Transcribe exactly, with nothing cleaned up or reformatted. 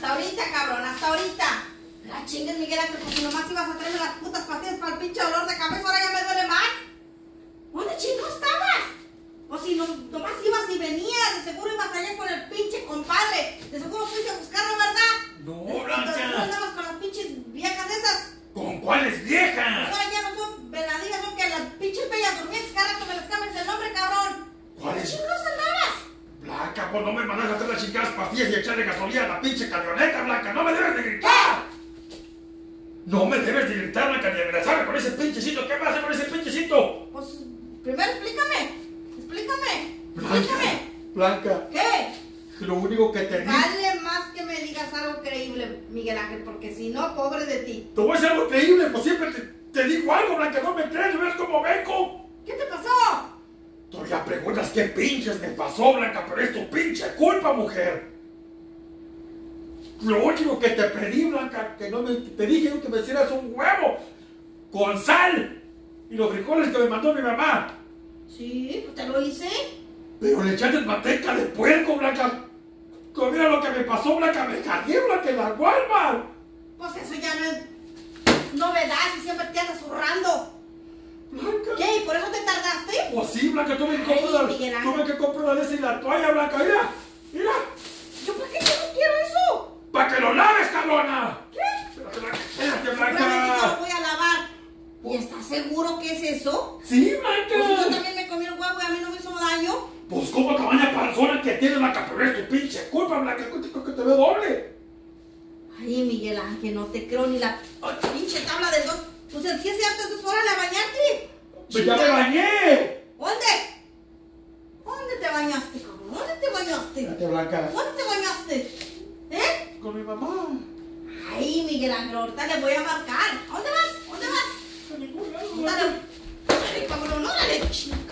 hasta ahorita, cabrón, hasta ahorita. La chingues, Miguel Ángel, porque nomás ibas a traerme las putas pastillas para el pinche dolor de cabeza, ahora ya me duele más. ¿Dónde chingo estabas? O si no, nomás ibas y venías, de seguro ibas allá con el pinche compadre. De seguro fuiste a buscarlo, ¿verdad? No, Blanca. ¿No andabas con las pinches viejas esas? ¿Con cuáles viejas? Ahora ya no son veladillas, son que las pinches bellas durmientes, cada rato me les cambias el nombre, cabrón. ¿Cuáles? ¿Qué chingados andabas? Blanca, pues no me mandas a hacer las chingadas pastillas y echarle gasolina a la pinche camioneta, Blanca. No me debes de gritar. No me debes de gritar, Blanca, ni amenazarme con ese pinchecito. ¿Qué vas a hacer con ese pinchecito? Pues, primero explícame. Explícame. Blanca, Explícame. Blanca, ¿Qué? lo único que te digo... Vale más que me digas algo creíble, Miguel Ángel, porque si no, pobre de ti. Te voy a decir algo creíble, pues siempre te, te digo algo, Blanca. No me crees, ¿ves cómo vengo? ¿Qué te pasó? Todavía preguntas qué pinches me pasó, Blanca, pero es tu pinche culpa, mujer. Lo último que te pedí, Blanca, que no me... Te dije yo que me hicieras un huevo con sal y los frijoles que me mandó mi mamá. Sí, pues te lo hice. Pero le echaste manteca de puerco, Blanca. Tú mira lo que me pasó, Blanca. Me cagué, Blanca, en la Walmart. Pues eso ya no es novedad si siempre te andas zurrando. Blanca. ¿Qué? ¿Y por eso te tardaste? Pues sí, Blanca, tuve que Ay, comprar Miguel la, Ángel. tuve que comprar la de esa y la toalla, Blanca. Mira, mira. ¿Yo para qué no quiero eso? ¡Para que lo laves, cabrona! ¿Qué? Espérate, Blanca. Espérate, Seguramente yo lo Blanca. voy a lavar. ¿Y estás seguro que es eso? Sí, Pues yo Blanca. también me comí el huevo y a mí no me hizo daño. Pues como tamaña panzona que tienes, Blanca, pero es tu pinche culpa, Blanca. Que te, que te ve doble. Ay, Miguel Ángel, no te creo ni la pinche tabla del dos. Pues si es cierto, entonces órale a bañarte. Pues ya me bañé. ¿Dónde? ¿Dónde te bañaste, cabrón? ¿Dónde te bañaste? Espérate, Blanca. ¿Dónde te bañaste? ¿Eh? Con mi mamá. Ay, Miguel Ángel, ahorita le voy a marcar. ¿A dónde vas? ¿A dónde vas? A ningún lado, Órale. Blanca. Órale, cabrón, órale.